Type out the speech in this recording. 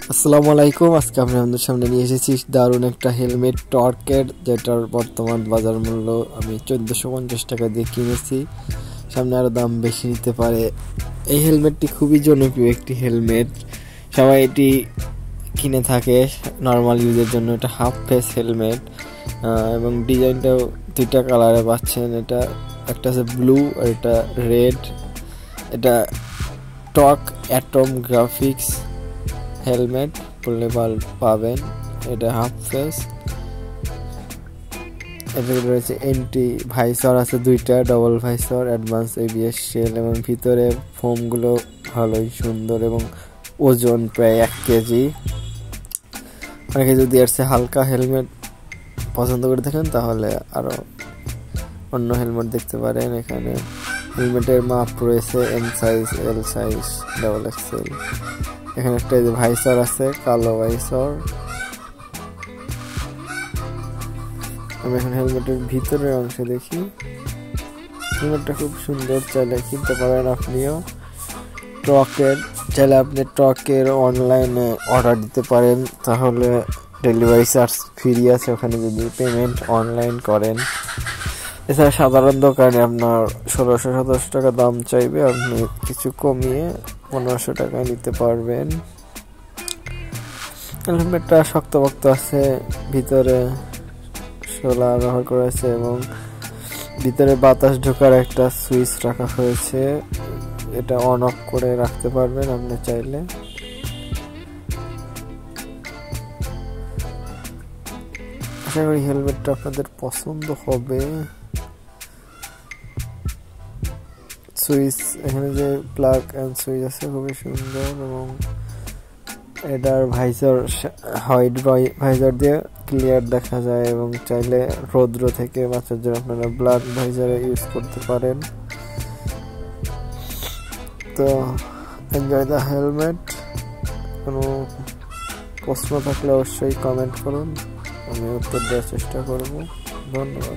আসসালামু আলাইকুম। আজকে আমি আপনাদের সামনে নিয়ে এসেছি দারুণ একটা হেলমেট টর্কের, যেটার বর্তমান বাজার মূল্য আমি 1450 টাকা দিয়ে কিনেছি। সামনে আরও দাম বেশি নিতে পারে। এই হেলমেটটি খুবই জনপ্রিয় একটি হেলমেট, সবাই এটি কিনে থাকে নর্মাল ইউজের জন্য। এটা হাফ ফেস হেলমেট এবং ডিজাইনটাও দুইটা কালারে পাচ্ছেন। এটা একটা আছে ব্লু আর এটা রেড। এটা টর্ক অ্যাটম গ্রাফিক্স হেলমেট বললে পাবেন। এটা হাফ ফেস, এটা রয়েছে এন্টি ভাইসর আছে দুইটা, double visor, advance ABS shell এবং ভিতরে ফোমগুলো ভালোই সুন্দর এবং ওজন প্রায় 1 কেজি। অনেকে যদি এর চেয়ে হালকা হেলমেট পছন্দ করে থাকেন তাহলে আরও অন্য হেলমেট দেখতে পারেন। এখানে হেলমেটের মাপ রয়েছে M size, L size, double XL. এখানে একটা ভাইসর আছে, কালো ভাইসর। আমি এখন হেলমেটের ভিতরের অংশ দেখি। হেলমেটটা খুব সুন্দর, চাইলে কিনতে পারেন আপনিও। চাইলে আপনি টর্কের অনলাইনে অর্ডার দিতে পারেন, তাহলে ডেলিভারি চার্জ ফ্রি আছে ওখানে যদি পেমেন্ট অনলাইন করেন। এছাড়া সাধারণ দোকানে আপনার 1600-1700 টাকা দাম চাইবে, আপনি কিছু কমিয়ে 1500 টাকা নিতে পারবেন। হেলমেটটা শক্তপোক্ত আছে, ভিতরে শোলা ব্যবহার করা হয়েছে এবং ভিতরে বাতাস ঢোকার একটা সুইচ রাখা হয়েছে। এটা অন অফ করে রাখতে পারবেন আপনি চাইলে। আশা করি হেলমেটটা আপনাদের পছন্দ হবে। সুইচ, এখানে যে প্লাগ এন্ড সুইচ আছে খুবই সুন্দর এবং এটার ভাইজার হোয়াইট ভাইজার দিয়ে ক্লিয়ার দেখা যায় এবং চাইলে রৌদ্র থেকে বাঁচার জন্য আপনারা ব্ল্যাক ভাইজারে ইউজ করতে পারেন। তো এনজয় দ্য হেলমেট। কোনো প্রশ্ন থাকলে অবশ্যই কমেন্ট করুন, আমি উত্তর দেওয়ার চেষ্টা করব। ধন্যবাদ।